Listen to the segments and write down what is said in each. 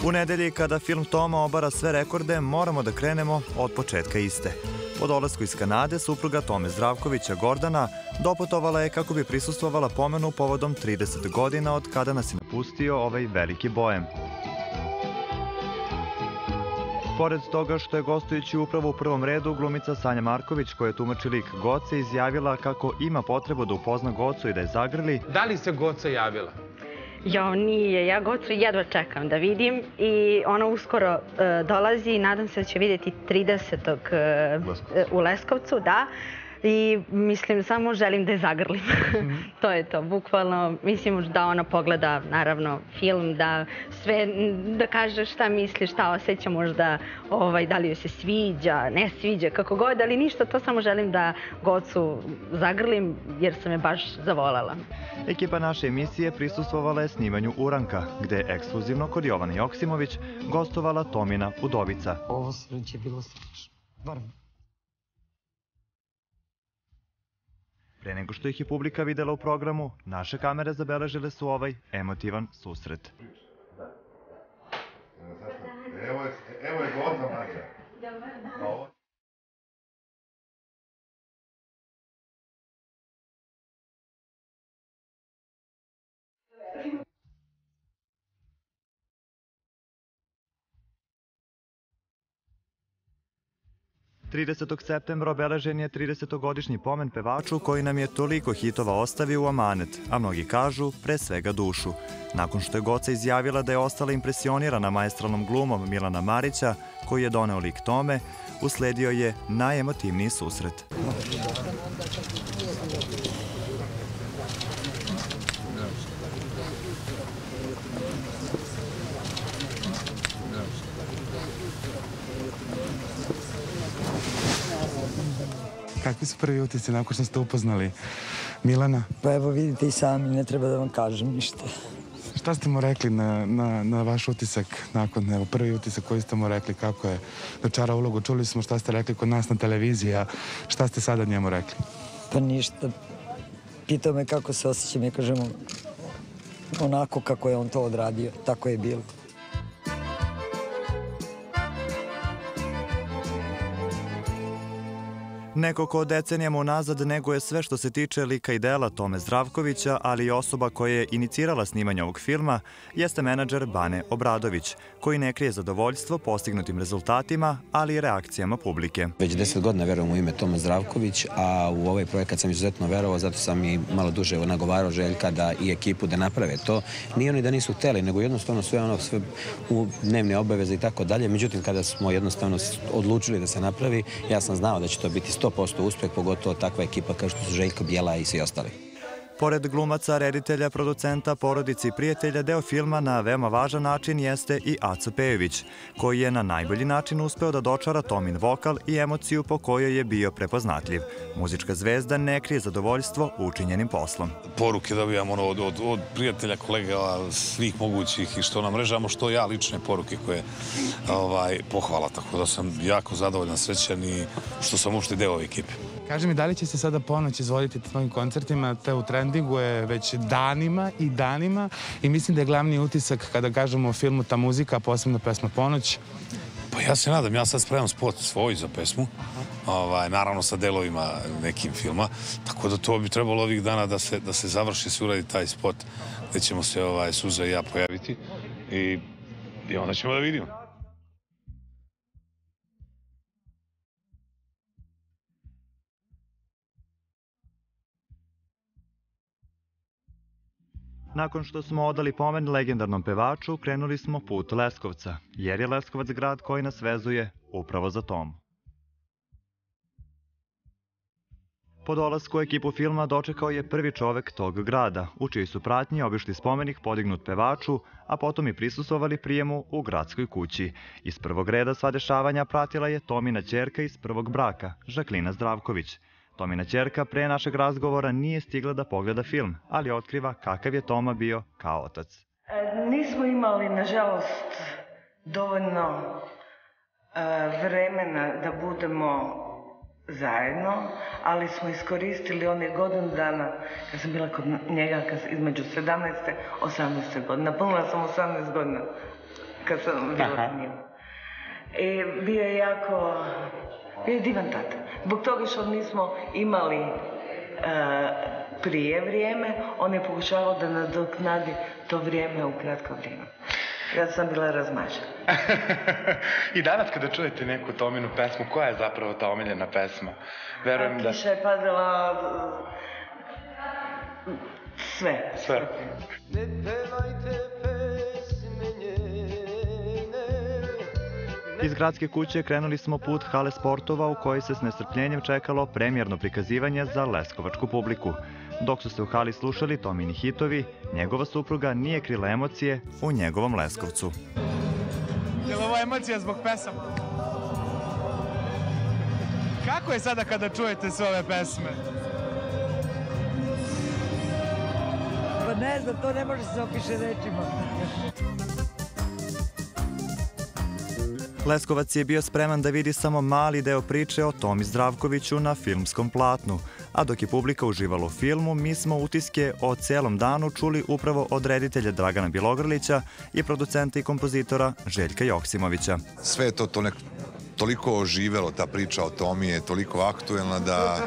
U nedelji, kada film Toma obara sve rekorde, moramo da krenemo od početka iste. Po dolasku iz Kanade, supruga Tome Zdravkovića, Gordana, doputovala je kako bi prisustvovala pomenu povodom 30 godina od kada nas je napustio ovaj veliki bojem. Pored toga što je gostujući upravo u prvom redu, glumica Sanja Marković, koja tumači lik Goce, izjavila kako ima potrebu da upozna Gocu i da je zagrli. Da li se Goca javila? Jo, nije. Ja Gocu jedva čekam da vidim i ona uskoro dolazi i nadam se da će vidjeti 30. u Leskovcu, da. I mislim, samo želim da je zagrlim. To je to, bukvalno. Mislim da ona pogleda, naravno, film, da sve, da kaže šta misli, šta osjeća možda, da li joj se sviđa, ne sviđa, kako god, ali ništa, to samo želim da Gocu zagrlim, jer sam je baš zavolela. Ekipa naše emisije prisustvovala je snimanju Uranka, gde je ekskluzivno kod Jovane Joksimović gostovala Tomina udovica. Ovo sreće je bilo strašno, varno. Pre nego što ih je publika videla u programu, naše kamere zabeležile su ovaj emotivan susret. Evo je Goca, Mađa. 30. septembra obeležen je 30-godišnji pomen pevaču koji nam je toliko hitova ostavio u amanet, a mnogi kažu pre svega dušu. Nakon što je Goca izjavila da je ostala impresionirana maestralnom glumom Milana Marića, koji je doneo lik Tome, usledio je najemotivniji susret. Kakvi su prvi utisci nakon što ste upoznali Milana? Pa evo vidite i sami, ne treba da vam kažem ništa. Šta ste mu rekli na vaš utisak nakon, evo prvi utisak koji ste mu rekli, kako je dočarao ulogu? Čuli smo šta ste rekli kod nas na televiziji, a šta ste sada njemu rekli? Pa ništa. Pitao me kako se osjećam, ja kažem onako kako je on to odradio, tako je bilo. Neko ko decenijama unazad neguje sve što se tiče lika i dela Tome Zdravkovića, ali i osoba koja je inicirala snimanje ovog filma, jeste menadžer Bane Obradović, koji ne krije zadovoljstvo postignutim rezultatima, ali i reakcijama publike. Već 10 godina verujem u ime Toma Zdravković, a u ovaj projekat sam izuzetno verovao, zato sam i malo duže nagovarao Željka da i ekipu da naprave to. Nije oni da nisu hteli, nego jednostavno sve u dnevne obaveze i tako dalje. Međutim, kada smo jednostavno odlučili da se napravi, ja sam znao da će to biti 100% uspeh, pogotovo takva ekipa kao što su Željko Bijela i svi ostali. Pored glumaca, reditelja, producenta, porodice i prijatelja, deo filma na veoma važan način jeste i Aco Pejović, koji je na najbolji način uspeo da dočara Tomin vokal i emociju po kojoj je bio prepoznatljiv. Muzička zvezda ne krije zadovoljstvo učinjenim poslom. Poruke dobijam od prijatelja, kolega, svih mogućih i što na mrežama, što ja lične poruke koje pohvala, tako da sam jako zadovoljan, srećan i što sam uopšte deo ove ekipe. Kaži mi, da li će se sada ponoć izvoditi tvojim koncertima, te u trendingu je već danima i danima i mislim da je glavni utisak kada kažemo o filmu ta muzika, posebno pesma Ponoć. Pa ja se nadam, ja sad spremam spot svoj za pesmu, naravno sa delovima nekim filma, tako da to bi trebalo ovih dana da se završi, se uradi taj spot gde ćemo se Suza i ja pojaviti i onda ćemo da vidimo. Nakon što smo odali pomen legendarnom pevaču, krenuli smo put Leskovca, jer je Leskovac grad koji nas vezuje upravo za Tomu. Po dolasku u ekipu filma dočekao je prvi čovek tog grada, u čiji su pratnji obišli spomenik podignut pevaču, a potom i prisustvovali prijemu u gradskoj kući. Iz prvog reda sva dešavanja pratila je Tomina ćerka iz prvog braka, Žaklina Zdravković. Tomina ćerka pre našeg razgovora nije stigla da pogleda film, ali otkriva kakav je Toma bio kao otac. Nismo imali, nažalost, dovoljno vremena da budemo zajedno, ali smo iskoristili one godinu dana kad sam bila kod njega između 17. i 18. godine. Napunila sam 18 godina. kad sam bila s njim. I bio je divan tata. Zbog toga što nismo imali prije vrijeme, on je pokušavao da nadoknadi to vrijeme u kratko vrijeme. Ja sam bila razmažena. I danas kada čujete neku Tominu pesmu, koja je zapravo ta omiljena pesma? Verujem da... Kiša je padala... Sve. Ne pevajte pesme njene. Iz Gradske kuće krenuli smo put hale sportova u kojoj se s nestrpljenjem čekalo premijerno prikazivanje za leskovačku publiku. Dok su se u hali slušali Tomini hitovi, njegova supruga nije krila emocije u njegovom Leskovcu. Je li ovo emocija zbog pesama? Kako je sada kada čujete sve ove pesme? Pa ne znam, to ne može se opiše rečima. Leskovac je bio spreman da vidi samo mali deo priče o Tomi Zdravkoviću na filmskom platnu, a dok je publika uživala u filmu, mi smo utiske o celom danu čuli upravo od reditelja Dragana Bjelogrlića i producenta i kompozitora Željka Joksimovića. Sve je to toliko oživelo, ta priča o Tomi je toliko aktuelna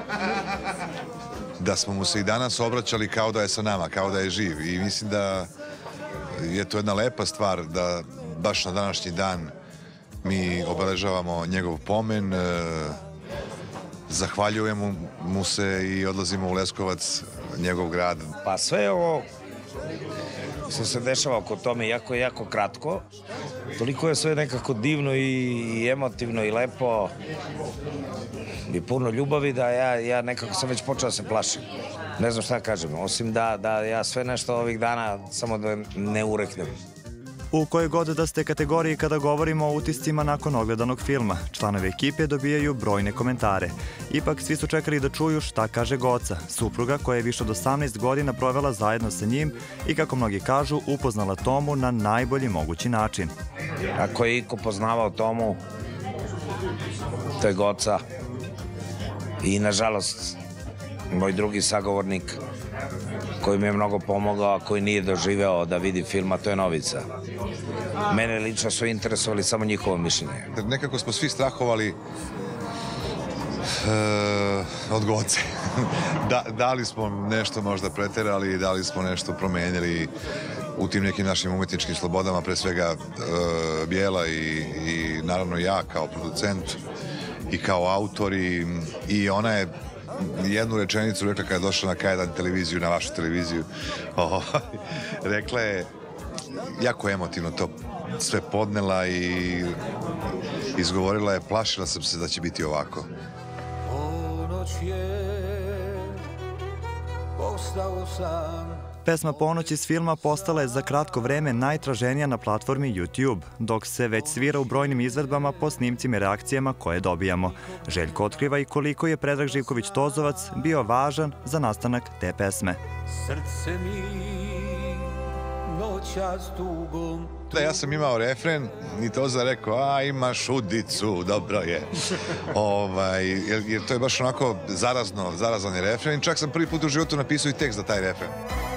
da smo mu se i danas obraćali kao da je sa nama, kao da je živ. I mislim da je to jedna lepa stvar da baš na današnji dan mi obeležavamo njegov pomen, zahvaljujemo mu se i odlazimo u Leskovac, njegov grad. Pa sve ovo što se dešava oko tome jako kratko, toliko je sve nekako divno i emotivno i lepo i puno ljubavi da ja nekako sam već počeo da se plašim. Ne znam šta kažem, osim da ja sve nešto ovih dana samo da ne ureknem. U kojoj god da ste kategoriji kada govorimo o utiscima nakon ogledanog filma, članovi ekipe dobijaju brojne komentare. Ipak svi su čekali da čuju šta kaže Goca, supruga koja je više od 18 godina provela zajedno sa njim i, kako mnogi kažu, upoznala Tomu na najbolji mogući način. Ako je iko poznavao Tomu, to je Goca. I nažalost, moj drugi sagovornik koji mi je mnogo pomogao, a koji nije doživeo da vidi film, a to je Novica. Mene lično su interesovali samo njihovo mišljenje. Nekako smo svi strahovali od Goce. Da li smo nešto možda preterali, da li smo nešto promenili u tim nekim našim umetničkim slobodama, pre svega Bijela i naravno ja kao producent i kao autor i ona je jednu rečenicu rekla kada je došla na K1 televiziju, na vašu televiziju. Rekla je, jako emotivno to sve podnela i izgovorila je, plašila sam se da će biti ovako. Ponoć je, postao sam. Pesma Ponoć iz filma postala je za kratko vreme najtraženija na platformi YouTube, dok se već svira u brojnim izvedbama po snimcima i reakcijama koje dobijamo. Željko otkriva i koliko je Predrag Živković-Tozovac bio važan za nastanak te pesme. Srce mi noća s tugom. Ja sam imao refren i Toza rekao, imaš udicu, dobro je. Jer to je baš onako zarazan je refren. Čak sam prvi put u životu napisao i tekst za taj refren.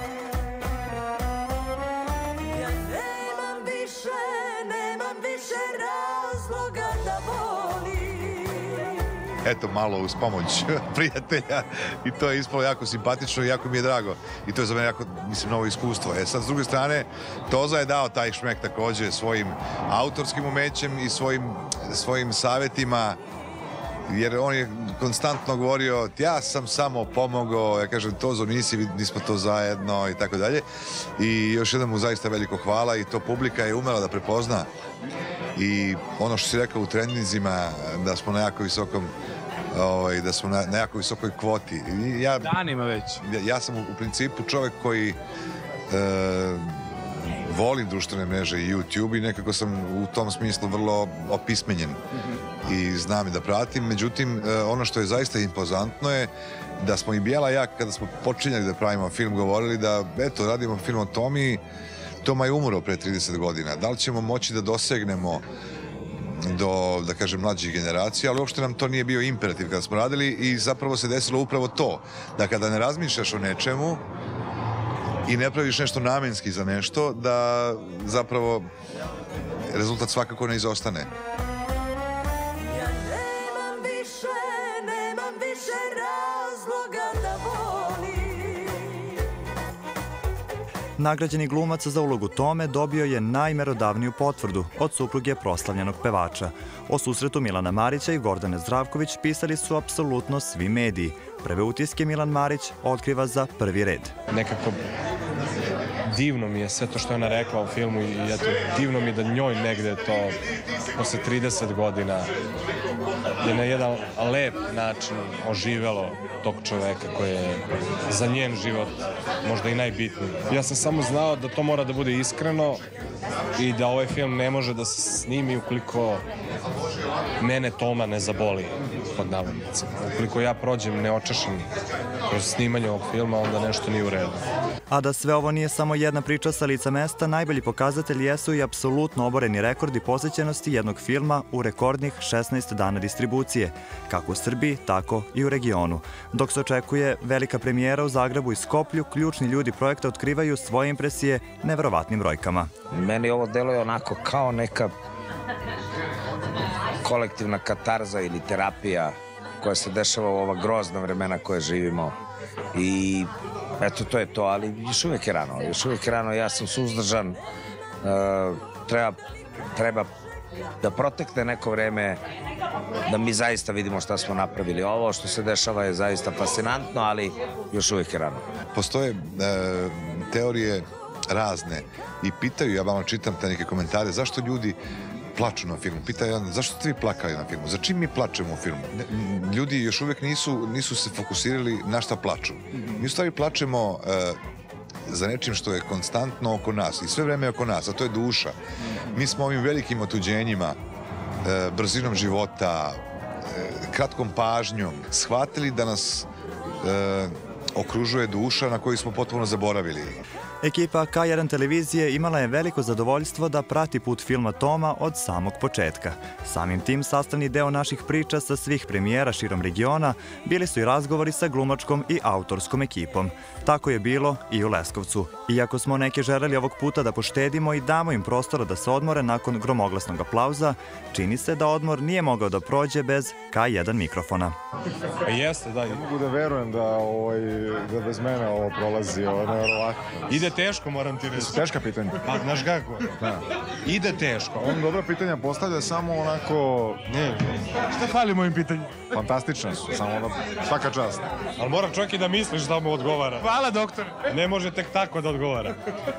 Eto, malo uz pomoć prijatelja i to je ispalo jako simpatično i jako mi je drago. I to je za mene jako, mislim, novo iskustvo. Sad, s druge strane, Toza je dao taj šmek takođe svojim autorskim umećem i svojim savjetima, jer on je konstantno govorio, ja sam samo pomogao, ja kažem, Tozo, nismo to zajedno i tako dalje. I još jednom mu zaista veliko hvala i to publika je umela da prepozna. I ono što si rekao u trendinzima, da smo na jako visokom, da smo na jako visokoj kvoti. Danima već. Ja sam u principu čovek koji volim društvene mreže i YouTube i nekako sam u tom smislu vrlo opismenjen i znam i da pratim. Međutim, ono što je zaista impozantno je da smo i Bijela i ja, kada smo počinjali da pravimo film, govorili da, eto, radimo film o Tomi. Toma je umro pre 30 godina. Da li ćemo moći da dosegnemo do, da kažem, mlađih generacija, ali uopšte nam to nije bio imperativ kada smo radili i zapravo se desilo upravo to, da kada ne razmišljaš o nečemu, i ne praviš nešto namenski za nešto, da zapravo rezultat svakako ne izostane. Nemam više razloga da volim. Nagrađeni glumac za ulogu Tome dobio je najmerodavniju potvrdu od supruge proslavljenog pevača. O susretu Milana Marića i Gordane Zdravković pisali su apsolutno svi mediji. Prve utiske Milan Marić otkriva za prvi red. Nekako divno mi je sve to što je ona rekla u filmu i eto, divno mi je da njoj negde to posle 30 godina je na jedan lep način oživelo tog čoveka koji je za njen život možda i najbitniji. Ja sam samo znao da to mora da bude iskreno i da ovaj film ne može da se snimi ukoliko mene Toma ne zaboli, pod navodnicima. Ukoliko ja prođem neočešan kroz snimanje ovog filma, onda nešto nije u redu. A da sve ovo nije samo jedna priča sa lica mesta, najbolji pokazatelj jesu i apsolutno oboreni rekordi posjećenosti jednog filma u rekordnih 16 dana distribucije, kako u Srbiji, tako i u regionu. Dok se očekuje velika premijera u Zagrebu i Skoplju, ključni ljudi projekta otkrivaju svoje impresije neverovatnim brojkama. Meni ovo deluje onako kao neka kolektivna katarza ili terapija koja se dešava u ova grozna vremena koje živimo. I eto, to je to, ali još uvijek je rano, ja sam suzdržan, treba da protekne neko vreme, da mi zaista vidimo šta smo napravili. Ovo što se dešava je zaista fascinantno, ali još uvijek je rano. Postoje teorije razne i pitaju, ja vam čitam te neke komentare, zašto ljudi plaču na filmu. Pitaju, zašto ste vi plakali na filmu? Za čim mi plačemo u filmu? Ljudi još uvijek nisu se fokusirali na šta plaču. Mi u stvari plačemo za nečim što je konstantno oko nas i sve vreme oko nas, a to je duša. Mi smo ovim velikim otuđenjima, brzinom života, kratkom pažnjom, shvatili da nas okružuje duša na koju smo potpuno zaboravili. Ekipa K1 televizije imala je veliko zadovoljstvo da prati put filma Toma od samog početka. Samim tim, sastavni deo naših priča sa svih premijera širom regiona bili su i razgovori sa glumačkom i autorskom ekipom. Tako je bilo i u Leskovcu. Iako smo neke želeli ovog puta da poštedimo i damo im prostora da se odmore nakon gromoglasnog aplauza, čini se da odmor nije mogao da prođe bez K1 mikrofona. Jeste, da. Mogu da verujem da bez mene ovo prolazi, ovo je nevjerovatno. Ide teško, moram ti reći. Teška pitanja. Pa, znaš kako? Ide teško. On dobra pitanja postavlja samo onako... Ne, šta fali mojim pitanjima? Fantastična su, samo ono, svaka čast. Ali mora čovjek i da misliš da mu odgovara. Hvala, doktor. Ne može tek tako da odgovara.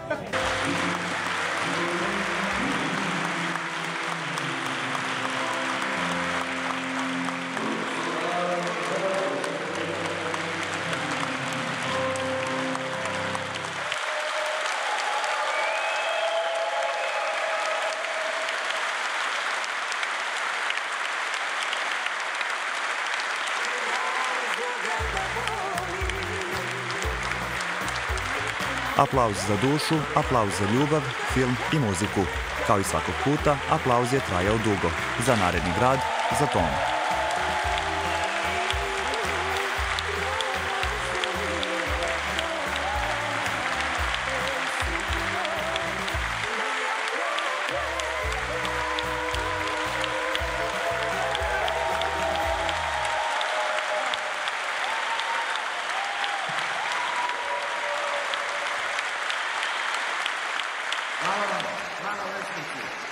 Aplauz za dušu, aplauz za ljubav, film i muziku. Kao i svakog puta, aplauz je trajao dugo. Za naredni grad, za Tomu. Hvala Leskovcu.